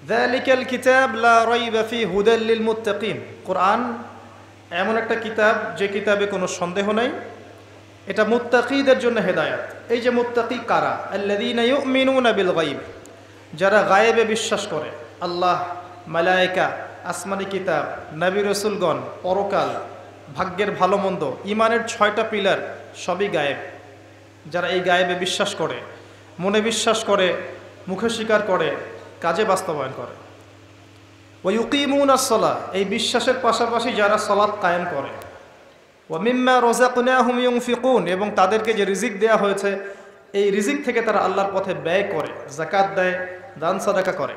যালিকাল কিতাব লা রাইবা ফি হুদাল লিল মুত্তাকিন। কোরআন এমন একটা কিতাব যে কিতাবে কোনো সন্দেহ নাই, এটা মুত্তাকিদের জন্য হেদায়াত। এই যে মুত্তাকি কারা? আল্লাযীনা ইউমিনুনা বিল গায়ব, যারা গায়েবে বিশ্বাস করে। আল্লাহ, মালায়েকা, আসমানি কিতাব, নবী রাসূলগণ, পরকাল, ভাগ্যের ভালো মন্দ, ইমানের 6টা পিলার সবই গায়েব। যারা এই গায়েবে বিশ্বাস করে, মনে বিশ্বাস করে, মুখে স্বীকার করে, কাজে বাস্তবায়ন করে। ওয়া ইউকিমুনাস সালাহ, এই বিশ্বাসের পাশাপাশি যারা সালাত কায়েম করে। ওয়া মিম্মা রাযাকনাহুম ইউনফিকুন, এবং তাদেরকে যে রিজিক দেয়া হয়েছে এই রিজিক থেকে তারা আল্লাহর পথে ব্যয় করে, যাকাত দেয়, দান সাদাকা করে।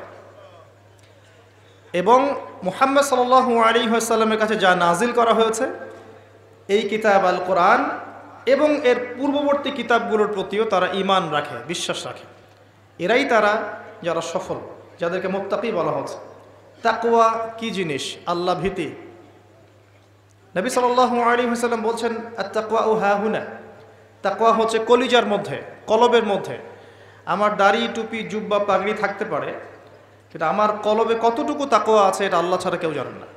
এবং মুহাম্মদ সাল্লাল্লাহু আলাইহি ওয়াসাল্লামের কাছে যা নাজিল করা হয়েছে এই কিতাব আল কোরআন এবং এর পূর্ববর্তী কিতাবগুলোর প্রতিও তারা ঈমান রাখে, বিশ্বাস রাখে। এরাই তারা যারা সফল, যাদেরকে মুত্তাকি বলা হচ্ছে। তাকওয়া কি জিনিস? আল্লাহ ভীতি। নবী সাল্লাল্লাহু আলাইহি ওয়াসাল্লাম বলছেন, আত-তাকওয়া হাহুনা, তাকওয়া হচ্ছে কলিজার মধ্যে, কলবের মধ্যে। আমার দাড়ি, টুপি, জুব্বা, পাগড়ি থাকতে পারে, কিন্তু আমার কলবে কতটুকু তাকওয়া আছে এটা আল্লাহ ছাড়া কেউ জানেন না।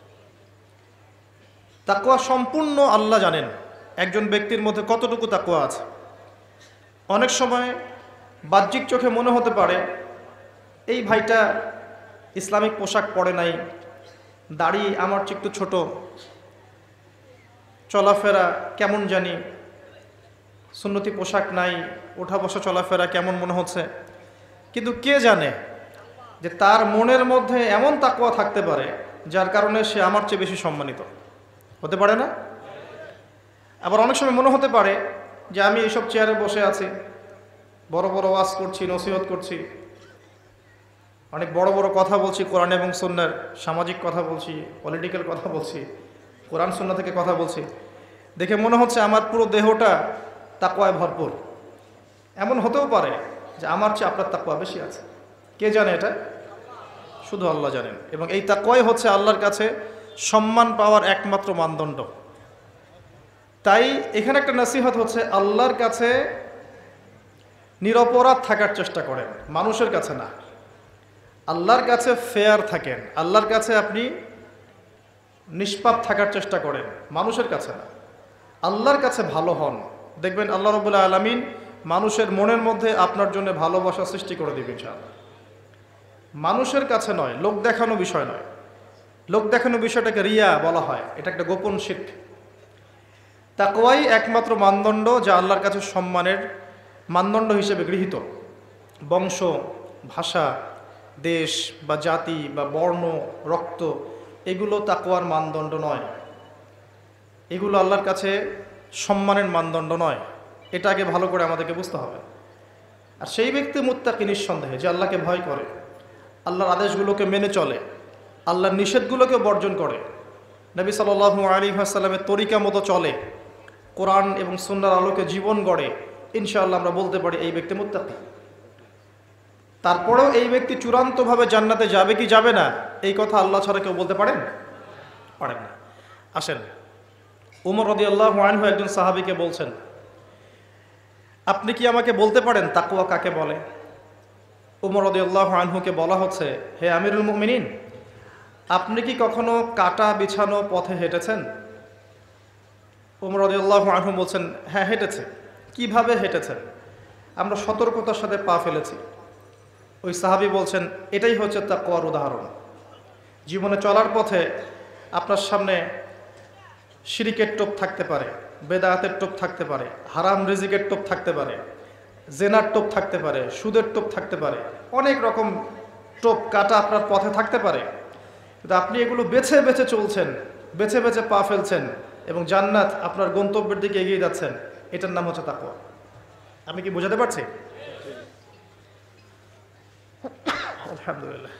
তাকওয়া সম্পূর্ণ আল্লাহ জানেন একজন ব্যক্তির মধ্যে কতটুকু তাকওয়া আছে। অনেক সময় বাহ্যিক চোখে মনে হতে পারে এই ভাইটা ইসলামিক পোশাক পরে নাই, দাড়ি আমার চেয়ে একটু ছোট, চলাফেরা কেমন জানি, সুন্নতি পোশাক নাই, ওঠা বসা চলাফেরা কেমন মনে হচ্ছে। কিন্তু কে জানে যে তার মনের মধ্যে এমন তাকওয়া থাকতে পারে যার কারণে সে আমার চেয়ে বেশি সম্মানিত হতে পারে না? আবার অনেক সময় মনে হতে পারে যে আমি এইসব চেয়ারে বসে আছি, বড় বড় ওয়াজ করছি, নসিহত করছি, অনেক বড় বড় কথা বলছি, কোরআন এবং সুন্নাহর, সামাজিক কথা বলছি, পলিটিক্যাল কথা বলছি, কোরআন সুন্নাহ থেকে কথা বলছি, দেখে মনে হচ্ছে আমার পুরো দেহটা তাকওয়ায় ভরপুর। এমন হতেও পারে যে আমার চেয়ে আপনার তাকওয়া বেশি আছে। কে জানে? এটা শুধু আল্লাহ জানেন। এবং এই তাকওয়াই হচ্ছে আল্লাহর কাছে সম্মান পাওয়ার একমাত্র মানদণ্ড। তাই এখানে একটা নসিহত হচ্ছে, আল্লাহর কাছে নিরপরাধ থাকার চেষ্টা করেন, মানুষের কাছে না। আল্লাহর কাছে ফেয়ার থাকেন, আল্লাহর কাছে আপনি নিষ্পাপ থাকার চেষ্টা করেন, মানুষের কাছে না। আল্লাহর কাছে ভালো হন, দেখবেন আল্লাহ রাব্বুল আলামিন মানুষের মনের মধ্যে আপনার জন্য ভালোবাসা সৃষ্টি করে দিবেন ইনশাআল্লাহ। মানুষের কাছে নয়, লোক দেখানো বিষয় নয়। লোক দেখানো বিষয়টাকে রিয়া বলা হয়, এটা একটা গোপন শিরক। তাকওয়াই একমাত্র মানদণ্ড যা আল্লাহর কাছে সম্মানের মানদণ্ড হিসেবে গৃহীত। বংশ, ভাষা, দেশ বা জাতি বা বর্ণ, রক্ত, এগুলো তাকওয়ার মানদণ্ড নয়, এগুলো আল্লাহর কাছে সম্মানের মানদণ্ড নয়। এটা আগে ভালো করে আমাদেরকে বুঝতে হবে। আর সেই ব্যক্তি মুত্তাকি নিঃসন্দেহে, যে আল্লাহকে ভয় করে, আল্লাহর আদেশগুলোকে মেনে চলে, আল্লাহর নিষেধগুলোকে বর্জন করে, নবী সাল্লাল্লাহু আলাইহি ওয়াসাল্লামের তরিকা মতো চলে, কোরআন এবং সুন্নাহর আলোকে জীবন গড়ে, ইনশাআল্লাহ আমরা বলতে পারি এই ব্যক্তি মুত্তাকি। তারপরেও এই ব্যক্তি চূড়ান্তভাবে জান্নাতে যাবে কি যাবে না, এই কথা আল্লাহ ছাড়া কেউ বলতে পারেন না। আসেন, উমর রাদিয়াল্লাহু আনহু একজন সাহাবীকে বলছেন, আপনি কি আমাকে বলতে পারেন তাকওয়া কাকে বলে? উমর রাদিয়াল্লাহু আনহুকে বলা হচ্ছে, হে আমিরুল মুমিনিন, আপনি কি কখনো কাটা বিছানো পথে হেঁটেছেন? উমর রাদিয়াল্লাহু আনহু বলছেন, হ্যাঁ হেঁটেছে। কিভাবে হেঁটেছেন? আমরা সতর্কতার সাথে পা ফেলেছি। ওই সাহাবী বলছেন, এটাই হচ্ছে তাকওয়ার উদাহরণ। জীবনে চলার পথে আপনার সামনে শিরিকের টোপ থাকতে পারে, বেদায়াতের টোপ থাকতে পারে, হারাম রিজিকের টোপ থাকতে পারে, জেনার টোপ থাকতে পারে, সুদের টোপ থাকতে পারে, অনেক রকম টোপ কাটা আপনার পথে থাকতে পারে। কিন্তু আপনি এগুলো বেছে বেছে চলছেন, বেছে বেছে পা ফেলছেন এবং জান্নাত আপনার গন্তব্যের দিকে এগিয়ে যাচ্ছেন। এটার নাম হচ্ছে তাকওয়া। আমি কি বোঝাতে পারছি? আলহামদুলিল্লাহ।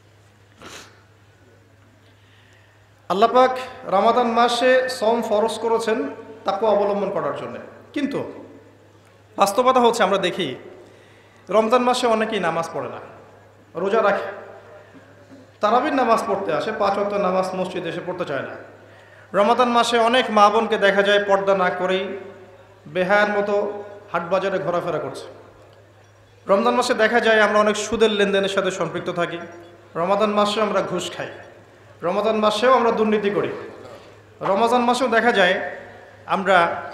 আল্লাহ পাক রমাদান মাসে সওম ফরজ করেছেন তাকওয়া অবলম্বন করার জন্য। কিন্তু বাস্তবতা হচ্ছে আমরা দেখি রমজান মাসে অনেকেই নামাজ পড়ে না, রোজা রাখে, তারাবির নামাজ পড়তে আসে, 5 ওয়াক্ত নামাজ মসজিদে এসে পড়তে চায় না। রমাদান মাসে অনেক মা বোনকে দেখা যায় পর্দা না করেই বেহায়ার মতো হাটবাজারে ঘোরাফেরা করছে। রমজান মাসে দেখা যায় আমরা অনেক সুদের লেনদেনের সাথে সম্পৃক্ত থাকি, রমাদান মাসেও আমরা ঘুষ খাই, রমাদান মাসেও আমরা দুর্নীতি করি, রমাদান মাসেও দেখা যায় আমরা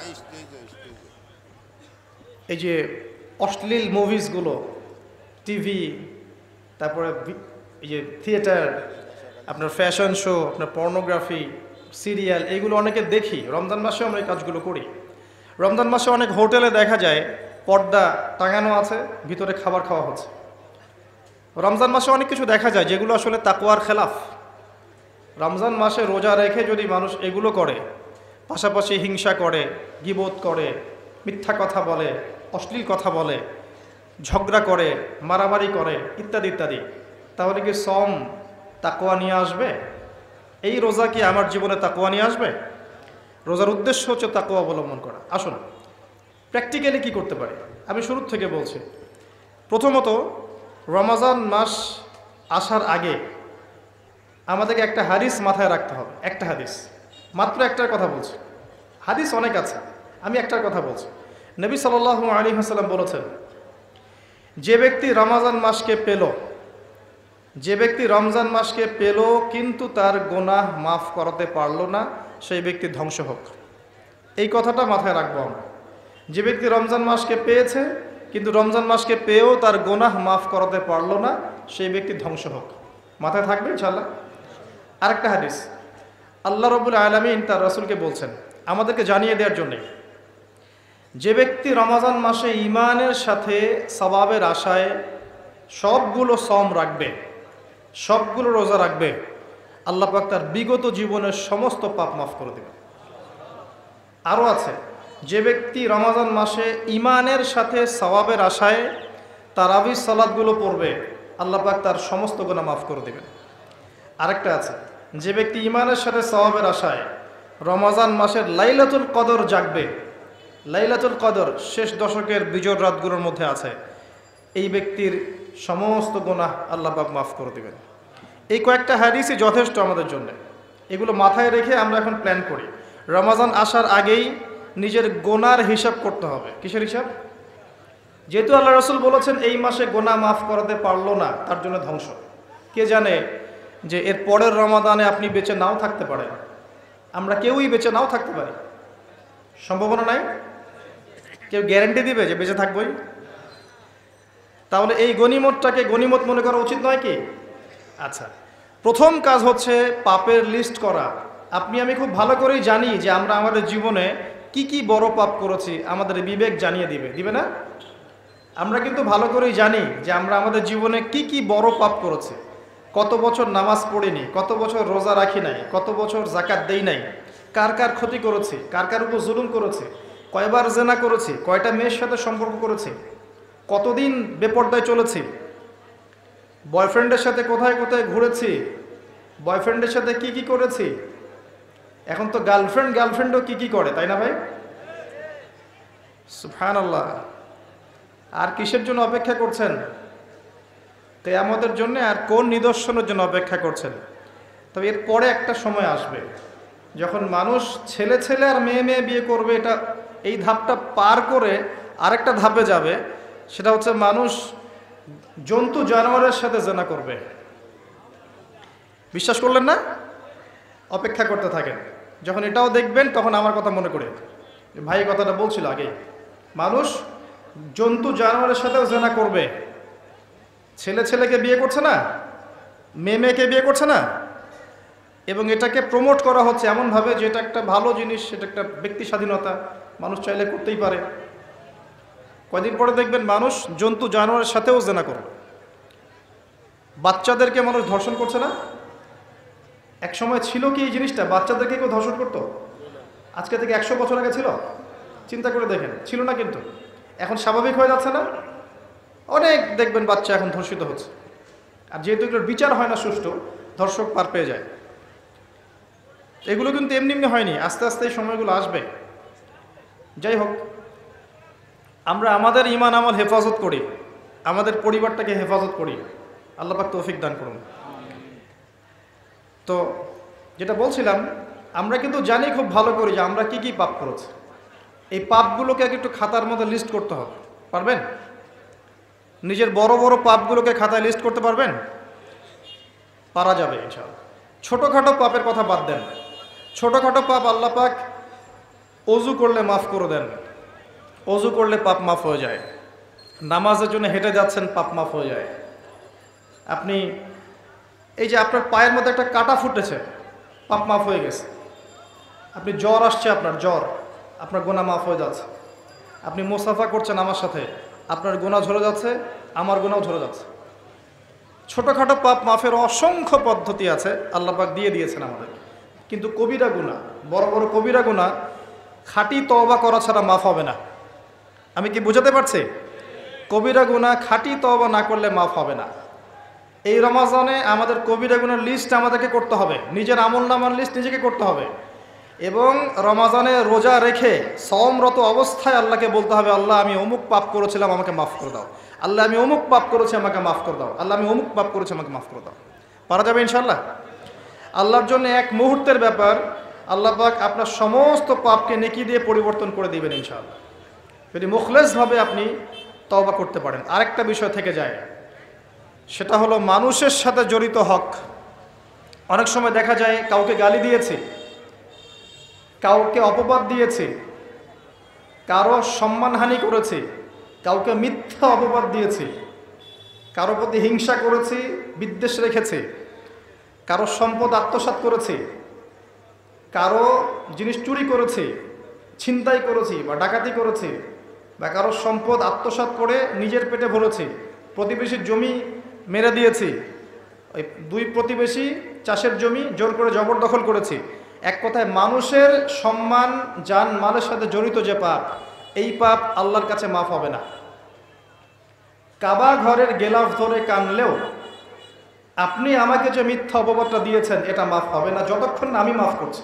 এই যে অশ্লীল মুভিজগুলো, টিভি, তারপরে এই যে থিয়েটার, আপনার ফ্যাশন শো, আপনার পর্নোগ্রাফি, সিরিয়াল, এইগুলো অনেকে দেখি। রমজান মাসে আমরা এই কাজগুলো করি। রমজান মাসে অনেক হোটেলে দেখা যায় পর্দা টাঙানো আছে, ভিতরে খাবার খাওয়া হচ্ছে। রমজান মাসে অনেক কিছু দেখা যায় যেগুলো আসলে তাকওয়ার খেলাফ। রমজান মাসে রোজা রেখে যদি মানুষ এগুলো করে, পাশাপাশি হিংসা করে, গীবত করে, মিথ্যা কথা বলে, অশ্লীল কথা বলে, ঝগড়া করে, মারামারি করে, ইত্যাদি ইত্যাদি, তাহলে কি সম তাকওয়া নিয়ে আসবে? এই রোজা কি আমার জীবনে তাকওয়া নিয়ে আসবে? রোজার উদ্দেশ্য হচ্ছে তাকওয়া অবলম্বন করা। আসুন প্র্যাকটিক্যালি কি করতে পারি আমি শুরু থেকে বলছি। প্রথমত, রমজান মাস আসার আগে আমাদেরকে একটা হাদিস মাথায় রাখতে হবে। একটা হাদিস, মাত্র একটার কথা বলছি, হাদিস অনেক আছে, আমি একটার কথা বলছি। নবী সাল্লাল্লাহু আলাইহি ওয়াসাল্লাম বলেছেন, যে ব্যক্তি রমজান মাসকে পেল, যে ব্যক্তি রমজান মাসকে পেল কিন্তু তার গুনাহ মাফ করাতে পারল না, সেই ব্যক্তি ধ্বংস হোক। এই কথাটা মাথায় রাখবো আমরা। যে ব্যক্তি রমজান মাসকে পেয়েছে কিন্তু রমজান মাসকে পেয়েও তার গুনাহ মাফ করাতে পারল না, সেই ব্যক্তি ধ্বংস হোক। মাথায় থাকবে ইনশাআল্লাহ। আরেকটা হাদিস, আল্লাহ রাব্বুল আলামিন তার রাসূলকে বলছেন আমাদেরকে জানিয়ে দেওয়ার জন্যে, যে ব্যক্তি রমজান মাসে ঈমানের সাথে সওয়াবের আশায় সবগুলো সম রাখবে, সবগুলো রোজা রাখবে, আল্লাহ পাক তার বিগত জীবনের সমস্ত পাপ মাফ করে দেবে। আরও আছে, যে ব্যক্তি রমজান মাসে ঈমানের সাথে সওয়াবের আশায় তারাবির সালাতগুলো পড়বে, আল্লাহ পাক তার সমস্ত গুনাহ মাফ করে দেবেন। আরেকটা আছে, যে ব্যক্তি ঈমানের সাথে সওয়াবের আশায় রমজান মাসের লাইলাতুল কদর জাগবে, লাইলাতুল কদর শেষ দশকের বিজোড় রাতগুলোর মধ্যে আছে, এই ব্যক্তির সমস্ত গুনাহ আল্লাহ পাক মাফ করে দেবেন। এই কয়েকটা হাদিসই যথেষ্ট আমাদের জন্য। এগুলো মাথায় রেখে আমরা এখন প্ল্যান করি। রমজান আসার আগেই নিজের গোনার হিসাব করতে হবে। কিসের হিসাব? যেহেতু আল্লাহ রাসূল বলেছেন এই মাসে গোনাহ মাফ করাতে পারলো না, তার জন্য ধ্বংস। কে জানে যে এর পরের রমাদানে আপনি বেঁচে নাও থাকতে পারেন। আমরা কেউই বেঁচে নাও থাকতে পারি, সম্ভাবনা নাই। কেউ গ্যারান্টি দিবে যে বেঁচে থাকবই? তাহলে এই গনিমতটাকে গনিমত মনে করা উচিত নয় কি? আচ্ছা, প্রথম কাজ হচ্ছে পাপের লিস্ট করা। আপনি আমি খুব ভালো করেই জানি যে আমরা আমাদের জীবনে কি কি বড় পাপ করেছি, আমাদের বিবেক জানিয়ে দিবে, দিবে না? আমরা কিন্তু ভালো করেই জানি যে আমরা আমাদের জীবনে কি কি বড় পাপ করেছি। কত বছর নামাজ পড়িনি, কত বছর রোজা রাখি নাই, কত বছর যাকাত দেই নাই, কার কার ক্ষতি করেছি, কার কার উপর জুলুম করেছি, কয়বার জেনা করেছি, কয়টা মেয়ের সাথে সম্পর্ক করেছি, কতদিন বেপর্দায় চলেছি, বয়ফ্রেন্ডের সাথে কোথায় কোথায় ঘুরেছি, বয়ফ্রেন্ডের সাথে কি কি করেছি। এখন তো গার্লফ্রেন্ডও কি কি করে, তাই না ভাই? সুবহানাল্লাহ। আর কিসের জন্য অপেক্ষা করছেন? কিয়ামতের জন্য। আর কোন নিদর্শনের জন্য অপেক্ষা করছেন? তবে এর পরে একটা সময় আসবে যখন মানুষ ছেলে ছেলে আর মেয়ে মেয়ে বিয়ে করবে। এটা এই ধাপটা পার করে আরেকটা ধাপে যাবে, সেটা হচ্ছে মানুষ জন্তু জানোয়ারের সাথে জেনা করবে। বিশ্বাস করলেন না? অপেক্ষা করতে থাকেন। যখন এটাও দেখবেন তখন আমার কথা মনে করে, ভাই কথাটা বলছিল আগে, মানুষ জন্তু জানোয়ারের সাথেও জেনা করবে। ছেলে ছেলেকে বিয়ে করছে না, মেয়ে মেয়েকে বিয়ে করছে না, এবং এটাকে প্রমোট করা হচ্ছে এমনভাবে যে এটা একটা ভালো জিনিস, সেটা একটা ব্যক্তি স্বাধীনতা, মানুষ চাইলে করতেই পারে। কয়দিন পরে দেখবেন মানুষ জন্তু জানোয়ারের সাথেও জেনা করবে। বাচ্চাদেরকে মানুষ ধর্ষণ করছে না? এক সময় ছিল কি এই জিনিসটা? বাচ্চাদেরকে কেউ ধর্ষণ করতো? আজকে থেকে 100 বছর আগে ছিল? চিন্তা করে দেখেন, ছিল না। কিন্তু এখন স্বাভাবিক হয়ে যাচ্ছে না? অনেক দেখবেন বাচ্চা এখন ধর্ষিত হচ্ছে। আর যেহেতু এগুলোর বিচার হয় না সুষ্ঠু, ধর্ষক পার পেয়ে যায়। এগুলো কিন্তু এমনি এমনি হয়নি, আস্তে আস্তে এই সময়গুলো আসবে। যাই হোক, আমরা আমাদের ঈমান আমল হেফাজত করি, আমাদের পরিবারটাকে হেফাজত করি। আল্লাহ পাক তৌফিক দান করুন। তো যেটা বলছিলাম, আমরা কিন্তু জানি খুব ভালো করে যে আমরা কি কি পাপ করেছি। এই পাপগুলোকে একটু খাতার মধ্যে লিস্ট করতে হবে। পারবেন? নিজের বড় বড় পাপগুলোকে খাতায় লিস্ট করতে পারবেন? পারা যাবে ইনশাআল্লাহ। ছোটোখাটো পাপের কথা বাদ দেন, ছোটোখাটো পাপ আল্লাহ পাক অজু করলে মাফ করে দেন, অজু করলে পাপ মাফ হয়ে যায়। নামাজের জন্য হেঁটে যাচ্ছেন, পাপ মাফ হয়ে যায়। আপনি এই যে আপনার পায়ের মধ্যে একটা কাটা ফুটেছে, পাপ মাফ হয়ে গেছে। আপনি জ্বর আসছে, আপনার জ্বর, আপনার গুনাহ মাফ হয়ে যাচ্ছে। আপনি মুসাফা করছেন আমার সাথে, আপনার গুনাহ ঝরে যাচ্ছে, আমার গুনাহও ঝরে যাচ্ছে। ছোটোখাটো পাপ মাফের অসংখ্য পদ্ধতি আছে, আল্লাহ পাক দিয়ে দিয়েছেন আমাদের। কিন্তু কবিরা গুনাহ, বড় বড় কবিরা গুনাহ খাঁটি তওবা করা ছাড়া মাফ হবে না। আমি কি বোঝাতে পারছি? কবিরা গুনাহ খাঁটি তওবা না করলে মাফ হবে না। এই রমাজানে আমাদের কবিরা গুনার লিস্ট আমাদেরকে করতে হবে, নিজের আমলনামার লিস্ট নিজেকে করতে হবে। এবং রমাজানে রোজা রেখে সওমরত অবস্থায় আল্লাহকে বলতে হবে, আল্লাহ আমি অমুক পাপ করেছিলাম, আমাকে মাফ করে দাও। আল্লাহ আমি অমুক পাপ করেছি, আমাকে মাফ করে দাও। আল্লাহ আমি অমুক পাপ করেছি, আমাকে মাফ করে দাও। পারা যাবে ইনশাআল্লাহ। আল্লাহর জন্য এক মুহূর্তের ব্যাপার, আল্লাহ পাক আপনার সমস্ত পাপকে নেকি দিয়ে পরিবর্তন করে দিবেন ইনশাআল্লাহ, যদি মুখলেসভাবে আপনি তওবা করতে পারেন। আরেকটা বিষয় থেকে যায়, সেটা হলো মানুষের সাথে জড়িত হক। অনেক সময় দেখা যায় কাউকে গালি দিয়েছি, কাউকে অপবাদ দিয়েছি, কারো সম্মানহানি করেছি, কাউকে মিথ্যা অপবাদ দিয়েছি, কারো প্রতি হিংসা করেছি, বিদ্বেষ রেখেছি, কারো সম্পদ আত্মসাৎ করেছি, কারো জিনিস চুরি করেছি, ছিনতাই করেছি বা ডাকাতি করেছি, বা কারো সম্পদ আত্মসাৎ করে নিজের পেটে ভরেছি, প্রতিবেশীর জমি মেরে দিয়েছি, ওই দুই প্রতিবেশী চাষের জমি জোর করে জবরদখল করেছি। এক কথায় মানুষের সম্মান জান মালের সাথে জড়িত যে পাপ, এই পাপ আল্লাহর কাছে মাফ হবে না। কাবা ঘরের গেলাফ ধরে কানলেও আপনি আমাকে যে মিথ্যা অপবাদটা দিয়েছেন, এটা মাফ হবে না যতক্ষণ না আমি মাফ করছি।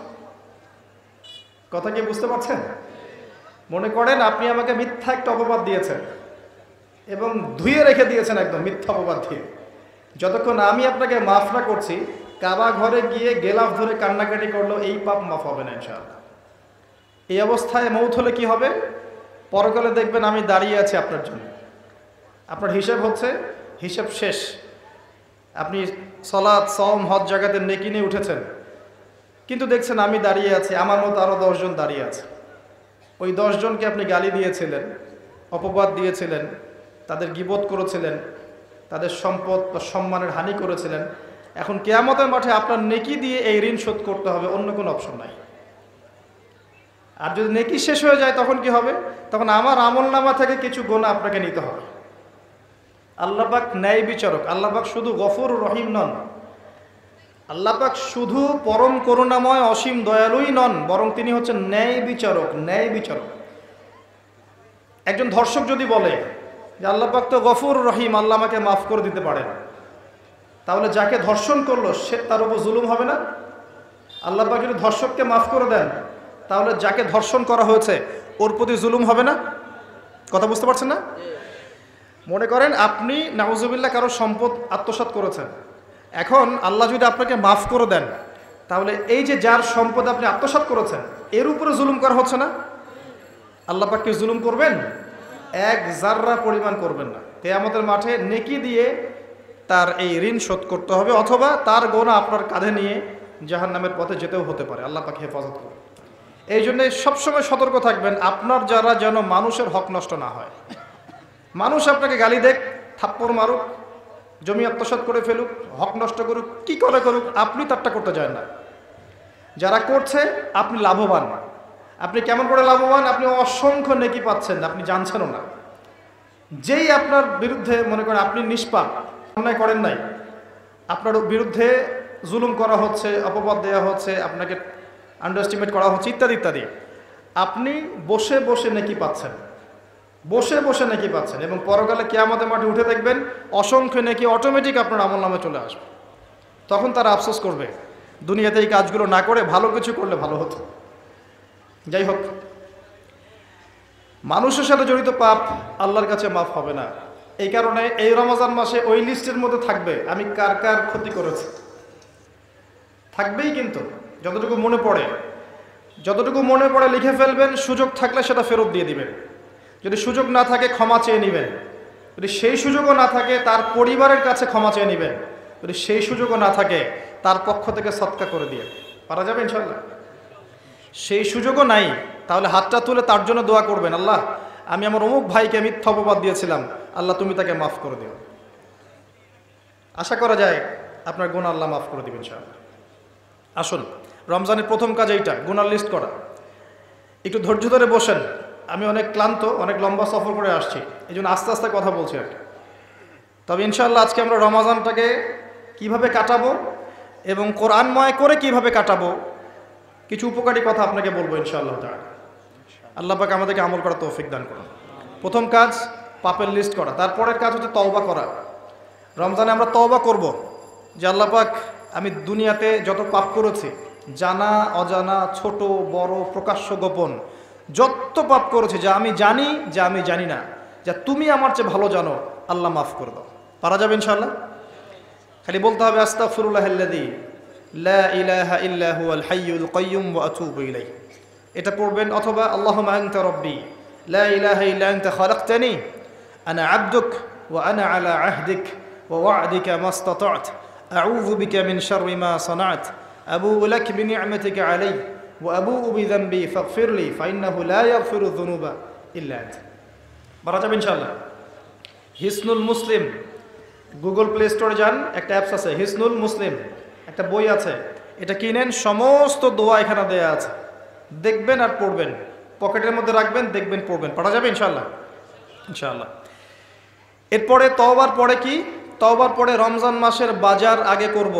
কথা কি বুঝতে পারছেন? মনে করেন আপনি আমাকে মিথ্যা একটা অপবাদ দিয়েছেন এবং ধুয়ে রেখে দিয়েছেন একদম মিথ্যা অপবাদ দিয়ে। যতক্ষণ আমি আপনাকে মাফ না করছি, কাবা ঘরে গিয়ে গেলাফ ধরে কান্নাকাটি করলো, এই পাপ মাফ হবে না ইনশাআল্লাহ। এই অবস্থায় মৌত হলে কি হবে? পরকালে দেখবেন আমি দাঁড়িয়ে আছি আপনার জন্য, আপনার হিসাব হচ্ছে, হিসাব শেষ। আপনি সালাত, সওম, হজ জাকাতে নেকি নিয়ে উঠেছেন, কিন্তু দেখছেন আমি দাঁড়িয়ে আছি, আমার মতো আরও 10 জন দাঁড়িয়ে আছে। ওই 10 জনকে আপনি গালি দিয়েছিলেন, অপবাদ দিয়েছিলেন, তাদের গীবত করেছিলেন, তাদের সম্পদ বা সম্মানের হানি করেছিলেন। এখন কিয়ামতের মাঠে আপনার নেকি দিয়ে এই ঋণ শোধ করতে হবে, অন্য কোনো অপশন নাই। আর যদি নেকি শেষ হয়ে যায় তখন কি হবে? তখন আমার আমলনামা থেকে কিছু গুনাহ আপনাকে নিতে হবে। আল্লাহ পাক ন্যায় বিচারক। আল্লাহ পাক শুধু গফুর রহিম নন, আল্লাহ পাক শুধু পরম করুণাময় অসীম দয়ালুই নন, বরং তিনি হচ্ছেন ন্যায় বিচারক। ন্যায় বিচারক। একজন ধর্ষক যদি বলে যে আল্লাহ পাক তো গফুর রহিম, আল্লাহ আমাকে মাফ করে দিতে পারেন, তাহলে যাকে ধর্ষণ করলো সে তার উপর জুলুম হবে না? আল্লাহ পাক যদি ধর্ষককে মাফ করে দেন, তাহলে যাকে ধর্ষণ করা হয়েছে ওর প্রতি জুলুম হবে না? কথা বুঝতে পারছেন না? মনে করেন আপনি নাউজুবিল্লাহ কারো সম্পদ আত্মসাৎ করেছেন, এখন আল্লাহ যদি আপনাকে মাফ করে দেন, তাহলে এই যে যার সম্পদ আপনি আত্মসাৎ করেছেন এর উপরে জুলুম করা হচ্ছে না? আল্লাহ পাক কি জুলুম করবেন? এক জাররা পরিমাণ করবেন না। কিয়ামতের মাঠে নেকি দিয়ে তার এই ঋণ শোধ করতে হবে, অথবা তার গুনাহ আপনার কাঁধে নিয়ে জাহান্নামের পথে যেতেও হতে পারে। আল্লাহ পাক হেফাজত করুন। এই জন্যে সবসময় সতর্ক থাকবেন, আপনার যারা যেন মানুষের হক নষ্ট না হয়। মানুষ আপনাকে গালি দেখ, থাপ্পড় মারুক, জমি আত্মসাৎ করে ফেলুক, হক নষ্ট করুক, কি করে করুক, আপনি তারটা করতে চান না। যারা করছে আপনি লাভবান। আপনি কেমন করে লাভবান? আপনি অসংখ্য নেকি পাচ্ছেন, আপনি জানছেনও না। যেই আপনার বিরুদ্ধে মনে করেন আপনি নিষ্পাপ, অন্যায় করেন নাই, আপনার বিরুদ্ধে জুলুম করা হচ্ছে, অপবাদ দেওয়া হচ্ছে, আপনাকে আন্ডারএস্টিমেট করা হচ্ছে, ইত্যাদি ইত্যাদি, আপনি বসে বসে নেকি পাচ্ছেন, বসে বসে নেকি পাচ্ছেন। এবং পরকালে কিয়ামতের মাঠে উঠে দেখবেন অসংখ্য নেকি অটোমেটিক আপনার আমলনামে চলে আসবে। তখন তারা আফসোস করবে, দুনিয়াতে এই কাজগুলো না করে ভালো কিছু করলে ভালো হতো। যাই হোক, মানুষের সাথে জড়িত পাপ আল্লাহর কাছে মাফ হবে না। এই কারণে এই রমজান মাসে ওই লিস্টের মধ্যে থাকবে আমি কার কার ক্ষতি করেছি, থাকবেই। কিন্তু যতটুকু মনে পড়ে লিখে ফেলবেন, সুযোগ থাকলে সেটা ফেরত দিয়ে দিবেন। যদি সুযোগ না থাকে ক্ষমা চেয়ে নেবেন, যদি সেই সুযোগও না থাকে তার পরিবারের কাছে ক্ষমা চেয়ে নেবেন, যদি সেই সুযোগও না থাকে তার পক্ষ থেকে সদকা করে দিয়ে পারা যাবে ইনশাল্লাহ। সেই সুযোগও নাই, তাহলে হাতটা তুলে তার জন্য দোয়া করবেন, আল্লাহ আমি আমার অমুক ভাইকে মিথ্যা অপবাদ দিয়েছিলাম, আল্লাহ তুমি তাকে মাফ করে দিও। আশা করা যায় আপনার গুনাহ আল্লাহ মাফ করে দিবেন ইনশাআল্লাহ। আসুন, রমজানের প্রথম কাজ এইটা, গুনার লিস্ট করা। একটু ধৈর্য ধরে বসেন, আমি অনেক ক্লান্ত, অনেক লম্বা সফর করে আসছি, এই জন্য আস্তে আস্তে কথা বলছি আর কি। তবে ইনশাআল্লাহ আজকে আমরা রমজানটাকে কিভাবে কাটাবো এবং কোরআনময় করে কিভাবে কাটাবো, কিছু উপকারী কথা আপনাকে বলবো ইনশাআল্লাহ তাআলা। আল্লাহ পাক আমাদেরকে আমল করার তৌফিক দান করুন। প্রথম কাজ পাপের লিস্ট করা, তারপরের কাজ হচ্ছে তওবা করা। রমজানে আমরা তওবা করব যে আল্লাহ পাক আমি দুনিয়াতে যত পাপ করেছি, জানা অজানা, ছোট বড়, প্রকাশ্য গোপন, যত পাপ করেছি, যা আমি জানি যা আমি জানি না, যা তুমি আমার চেয়ে ভালো জানো, আল্লাহ মাফ করে দাও। পারা যাবে ইনশাআল্লাহ? খালি বলতে হবে আস্তাগফিরুল্লাহাল্লাযী লা ইলাহা ইল্লা হুয়াল হাইয়ুল কাইয়্যুম ওয়া আতুবু ইলাইহি, এটা পড়বেন। অথবা আল্লাহুম্মা আনতা রাব্বী লা ইলাহা ইল্লা আনতা খালাকতানি আনা আবদুক ওয়া আনা আলা আহদিক ওয়া ওয়া'দিকা মাস্তাতা'ত আউযু বিকা মিন শাররি মা সানা'ত আবুউ লাক বিনি'মাতিকা আলাইয়া ওয়া আবুউ বিযানবি ফাগফিরলি ফাইন্নাহু লা ইয়াগফিরু যুনুবা ইল্লা আনতা। পারা যাবে ইনশাআল্লাহ? হিসনুল মুসলিম, গুগল প্লে স্টোরে যান, একটা অ্যাপস আছে হিসনুল মুসলিম, একটা বই আছে, এটা কিনেন, সমস্ত দোয়া এখানে দেয়া আছে, দেখবেন আর পড়বেন, পকেটের মধ্যে রাখবেন, দেখবেন, পড়বেন। পড়া যাবে ইনশাআল্লাহ? ইনশাআল্লাহ। এরপরে তওবার পরে কি? তওবার পরে রমজান মাসের বাজার আগে করব।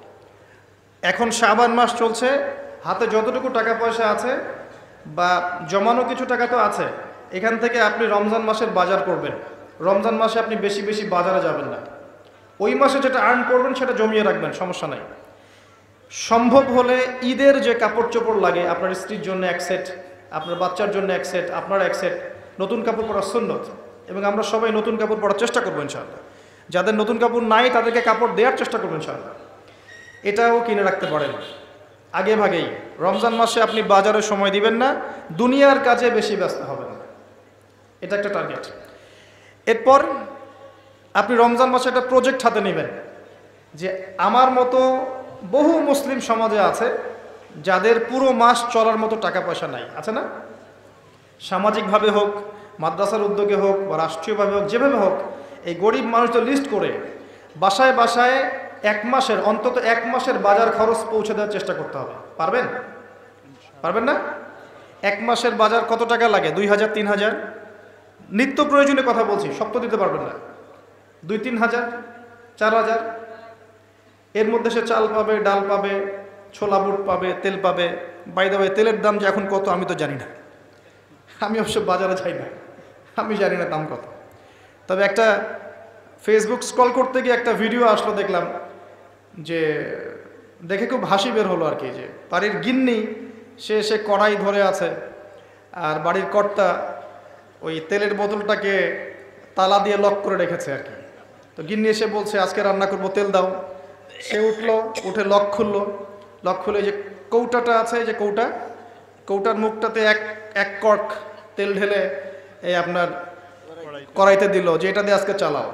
এখন শাবান মাস চলছে, হাতে যতটুকু টাকা পয়সা আছে বা জমানো কিছু টাকা তো আছে, এখান থেকে আপনি রমজান মাসের বাজার করবেন। রমজান মাসে আপনি বেশি বেশি বাজারে যাবেন না, ওই মাসে যেটা আর্ন করবেন সেটা জমিয়ে রাখবেন, সমস্যা নাই। সম্ভব হলে ঈদের যে কাপড় চোপড় লাগে, আপনার স্ত্রীর জন্য এক সেট, আপনার বাচ্চার জন্য এক সেট, আপনার এক সেট, নতুন কাপড় পরা সুন্নত, এবং আমরা সবাই নতুন কাপড় পরার চেষ্টা করবো ইনশাআল্লাহ। যাদের নতুন কাপড় নাই তাদেরকে কাপড় দেওয়ার চেষ্টা করবো ইনশাআল্লাহ। এটাও কিনে রাখতে পারেন আগে ভাগেই। রমজান মাসে আপনি বাজারে সময় দিবেন না, দুনিয়ার কাজে বেশি ব্যস্ত হবেন, এটা একটা টার্গেট। এরপর আপনি রমজান মাসে একটা প্রজেক্ট হাতে নেবেন যে আমার মতো বহু মুসলিম সমাজে আছে যাদের পুরো মাস চলার মতো টাকা পয়সা নাই, আছে না? সামাজিকভাবে হোক, মাদ্রাসার উদ্যোগে হোক বা রাষ্ট্রীয়ভাবে হোক, যেভাবে হোক, এই গরিব মানুষদের লিস্ট করে বাসায় বাসায় এক মাসের, অন্তত এক মাসের বাজার খরচ পৌঁছে দেওয়ার চেষ্টা করতে হবে। পারবেন? পারবেন না? এক মাসের বাজার কত টাকা লাগে? 2000, 3000, নিত্য প্রয়োজনীয় কথা বলছি, সব তো দিতে পারবেন না। 2-3 হাজার, 4000, এর মধ্যে সে চাল পাবে, ডাল পাবে, ছোলা বুট পাবে, তেল পাবে। বাই দ্য ওয়ে, তেলের দাম যে এখন কত আমি তো জানি না, আমি অবশ্য বাজারে যাই না, আমি জানি না দাম কত। তবে একটা ফেসবুক স্ক্রল করতে গিয়ে একটা ভিডিও আসলো, দেখলাম যে দেখে খুব হাসি বের হলো আর কি, যে বাড়ির গিন্নি সে কড়াই ধরে আছে, আর বাড়ির কর্তা ওই তেলের বোতলটাকে তালা দিয়ে লক করে রেখেছে আর কি। তো গিন্নি এসে বলছে আজকে রান্না করবো, তেল দাও। সে উঠলো, উঠে লক খুললো, লক খুলে যে কৌটাটা আছে, যে কৌটার মুখটাতে এক কর্ক তেল ঢেলে এই আপনার কড়াইতে দিল, যে এটা দিয়ে আজকে চালাও।